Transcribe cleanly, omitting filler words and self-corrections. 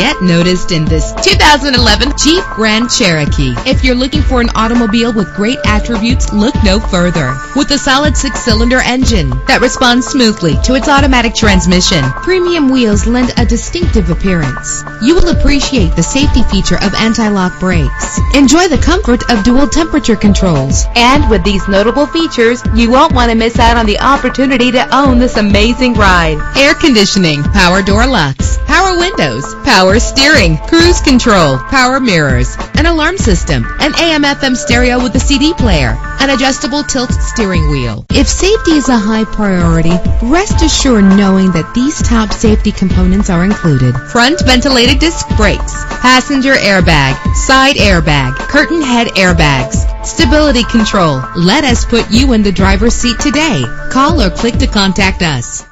get noticed in this 2011 Jeep Grand Cherokee. If you're looking for an automobile with great attributes, look no further. With a solid 6-cylinder engine that responds smoothly to its automatic transmission, premium wheels lend a distinctive appearance. You will appreciate the safety feature of anti-lock brakes. Enjoy the comfort of dual temperature controls. And with these notable features, you won't want to miss out on the opportunity to own this amazing ride. Air conditioning, power door locks, power windows, power steering, cruise control, power mirrors, an alarm system, an AM/FM stereo with a CD player, an adjustable tilt steering wheel. If safety is a high priority, rest assured knowing that these top safety components are included. Front ventilated disc brakes, passenger airbag, side airbag, curtain head airbags, stability control. Let us put you in the driver's seat today. Call or click to contact us.